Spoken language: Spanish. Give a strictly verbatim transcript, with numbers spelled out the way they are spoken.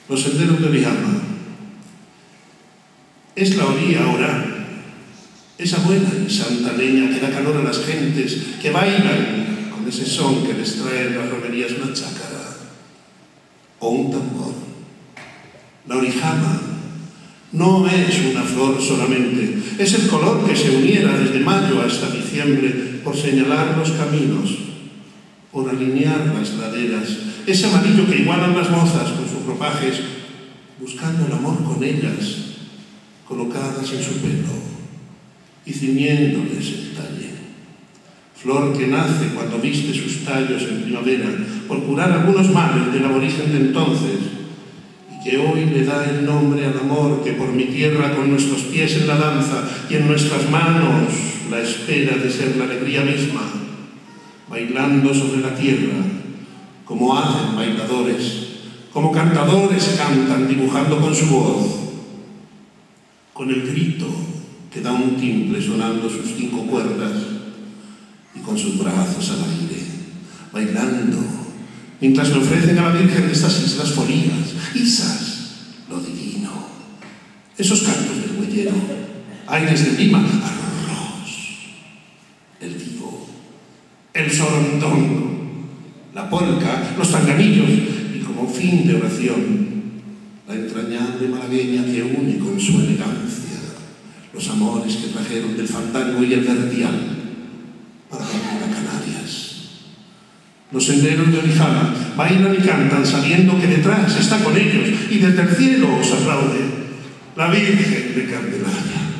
Los senderos de Orijama es la orilla oral, esa buena y santa leña que da calor a las gentes que bailan con ese son que les traen las romerías una chácara o un tambor. La Orijama no es una flor solamente, es el color que se uniera desde mayo hasta diciembre por señalar los caminos, por alinear las laderas, ese amarillo que igualan las mozas con sus ropajes, buscando el amor con ellas, colocadas en su pelo y ciñéndoles el talle. Flor que nace cuando viste sus tallos en primavera por curar algunos males del aborigen de entonces, que hoy le da el nombre al amor que por mi tierra con nuestros pies en la danza y en nuestras manos la espera de ser la alegría misma, bailando sobre la tierra como hacen bailadores, como cantadores cantan dibujando con su voz, con el grito que da un timbre sonando sus cinco cuerdas y con sus brazos al aire, bailando mientras le ofrecen a la Virgen de estas islas folías, isas, lo divino. Esos cantos del huellero, aires de Lima, arroz, el vivo, el sorondongo, la polca, los tanganillos y como fin de oración, la entrañable malagueña que une con su elegancia los amores que trajeron del fandango y el verdial para venir a Canarias. Los senderos de Orijama bailan y cantan sabiendo que detrás está con ellos y desde el cielo os aplaude la Virgen de Candelaria.